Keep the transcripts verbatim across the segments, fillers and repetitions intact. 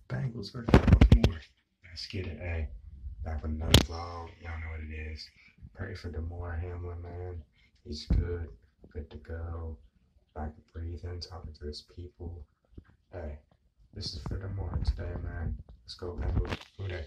Bengals versus Baltimore. Let's get it, hey. Back with another vlog. Y'all know what it is. Pray for Damar Hamlin, man. He's good. Good to go. Back to breathing, talking to his people. Hey, this is for Damar today, man. Let's go, Bengals. Who they?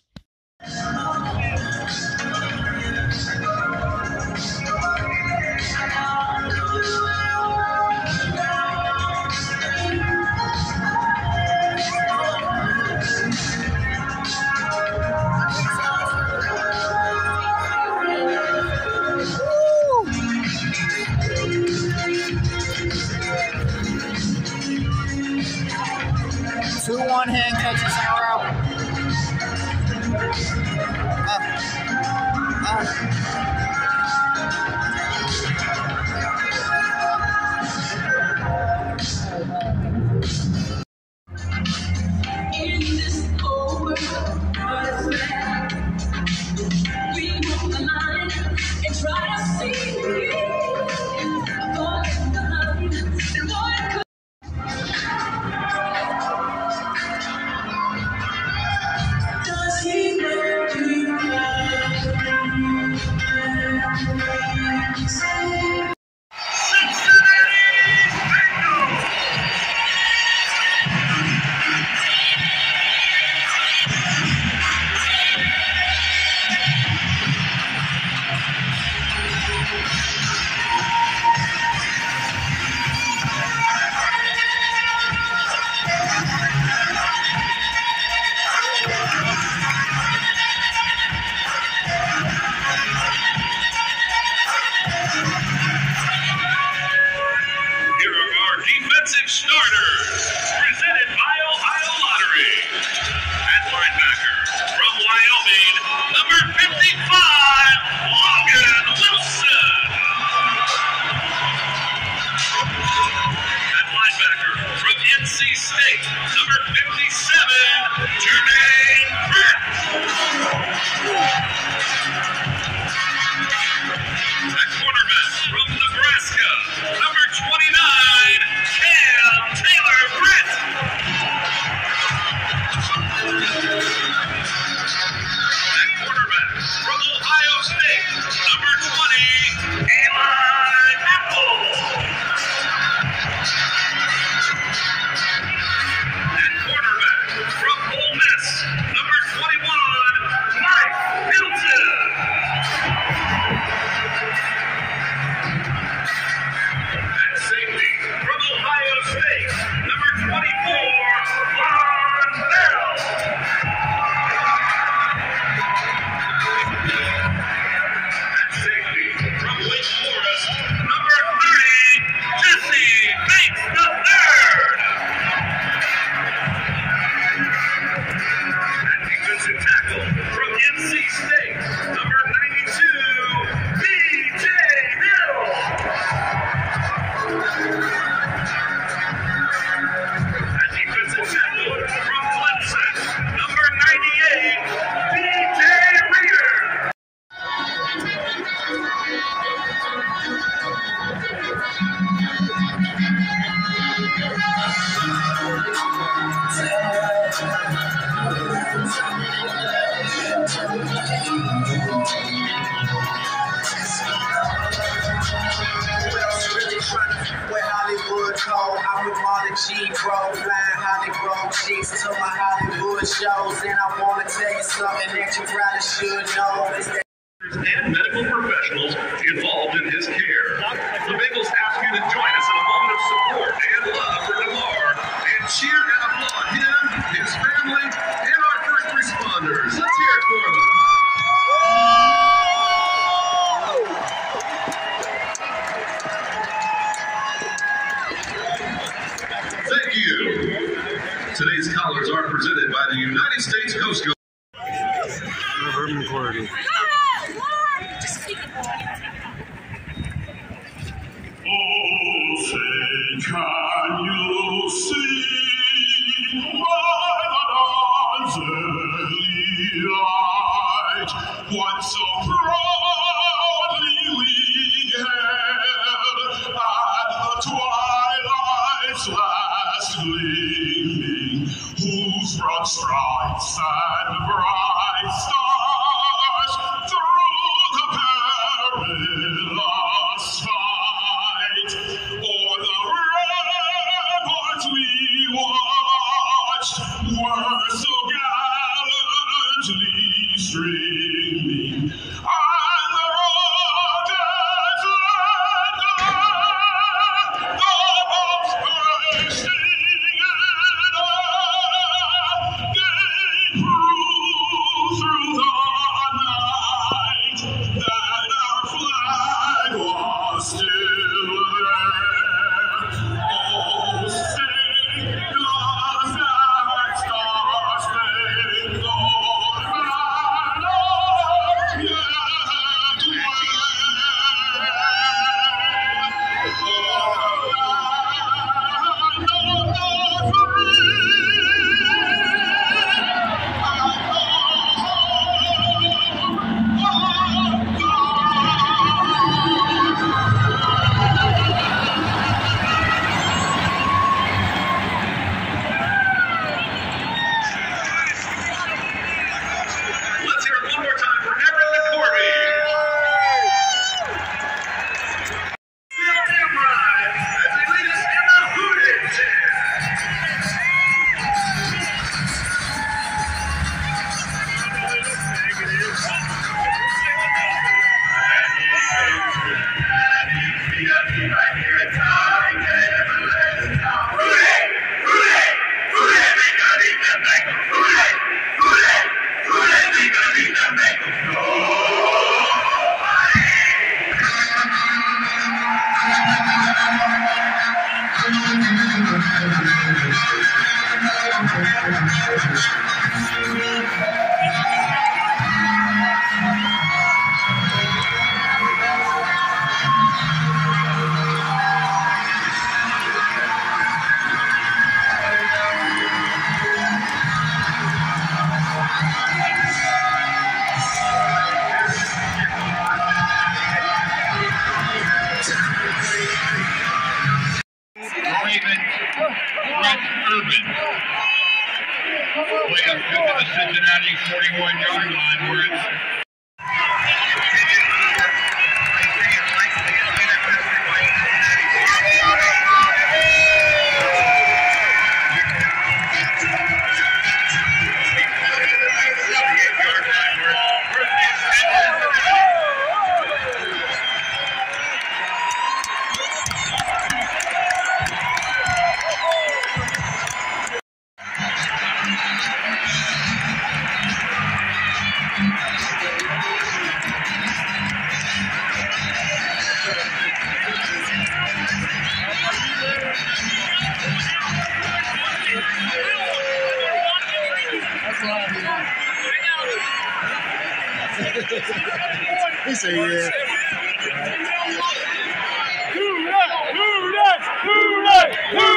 Two one-hand catches in a row. Uh, uh. In this whole world, what is bad? We walk the line and try to see avoid the line and what could. Does he make you defensive starters, presented by Ohio Lottery. At linebacker, from Wyoming, number fifty-five, Logan Wilson. At linebacker, from N C State, number fifty-seven, Jermaine Pratt. At quarterback, from Nebraska, number twenty-nine, Cam Taylor-Britt. At quarterback, from Ohio State, number twenty, Eli Apple. At quarterback, from Ole Miss, number twenty-one, Mike Milton. At safety, from Ohio State, number twenty-four, Von Bell. At safety, from Wake Forest, number thirty, Jesse Bates the third. At defensive tackle, from N C State, number ninety-two, B J Hill. At defensive tackle, from Clemson, number ninety-eight, D J Reader. Where Hollywood go, I'm with Marlon G, bro. Flying Hollywood cheeks to my Hollywood shows. And I wanna tell you something that you probably should know. It's that And medical professionals involved in his care. The Bengals ask you to join us in a moment of support and love for Damar and cheer and applaud him, his family, and our first responders. Let's hear it for them. Thank you. Today's callers are presented by the United States Coast Guard. Urban Cordy. Oh, say, can you see by the dawn's early light what so proudly we hailed at the twilight's last gleaming? Who whose broad stripes and bright stars through the perilous fight o'er the ramparts we watched were so gallantly streaming, and the rockets landed, the bombs bursting in air, they proved through the night that our flag was still there. Oh, sing us that star-spangled banner yet Let's hear it one more time for Everett McCorvey. Phil Nimrod as they lead us in the Hooting Chant. Raven Brett Urban way up to the Cincinnati forty-one yard line where it's He said, yeah. Who that? Who that? Who that? Who